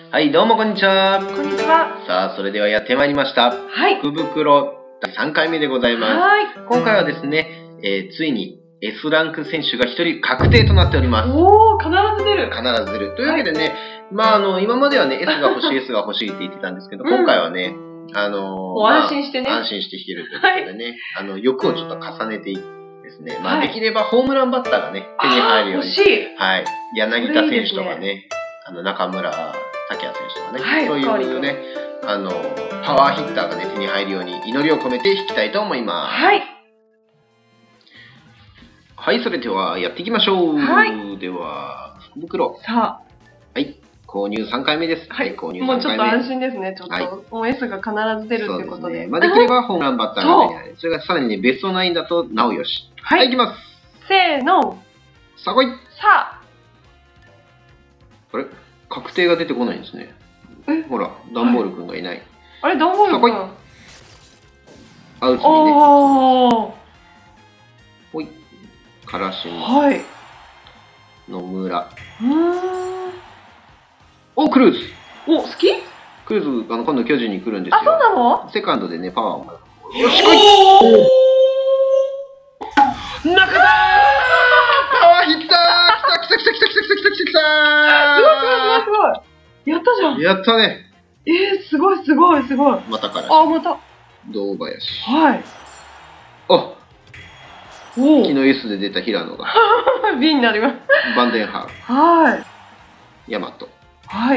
はい、どうもこんにちは。 こんにちは。 さあ、それではやってまいりました。 はい。 福袋第3回目でございます。 はい。 今回はですね、ついに S ランク選手が1人確定となっております。 おー、必ず出る。 必ず出る。というわけでね、今まではね、S が欲しい、S が欲しいって言ってたんですけど、今回はね、 もう安心してね。 安心して弾けるということでね、欲をちょっと重ねていってですね、できればホームランバッターがね、手に入るように。 欲しい。 はい。柳田選手とかね、中村拓也選手とかね、 はい、 そういうね、パワーヒッターがね、手に入るように祈りを込めて弾きたいと思います。 はい。 はい、それではやっていきましょう。はい。では、福袋。 さあ。 はい。購入3回目です。 はい。 購入3回目。 もうちょっと安心ですね。ちょっと。はい、もう S が必ず出るってことで。 できればホームランバッターが手に入る。それがさらにね、ベスト9だとなおよし。はい、いきます。 せーの。 さあ来い。 さあ。 あれ確定が出てこないんですね。ほら、ダンボールくんがいない。 あれ、ダンボールくん。 アウトにね。 おー。 ほい。からしみ。 はい。 野村。お、クルーズ。 お、好き？ クルーズ、今度巨人に来るんですよ。 あ、そうなの？ セカンドでね、パワーをもらう。よし、来い！中田！パワーヒッター！来た！すごいやったじゃん。 やったね。 すごいすごいすごい。 またから。 あ、また。 堂林。 はい。 あ、昨日 S で出た平野が。 B になります。 バンデンハー。 はい。 ヤマト。 はい。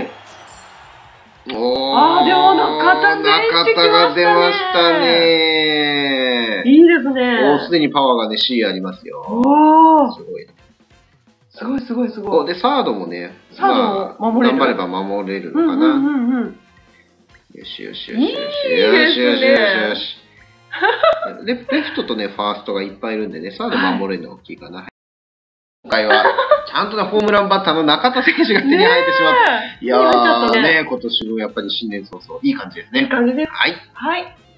おー。 でも中田が出ましたね。 いいですね。 すでにパワーがね、C ありますよ。 おー。 すごい。 すごいすごいすごい。 で、サードもね、 サードも守れる。 頑張れば守れるのかな。よしよしよしよし。よしよしよし。レフトとね、ファーストがいっぱいいるんでね、サード守れるの大きいかな。今回は、ちゃんとね、ホームランバッターの中田選手が手に入ってしまった。いやーね、今年のやっぱり新年早々、いい感じですね。 いい感じです。 はい。 はい。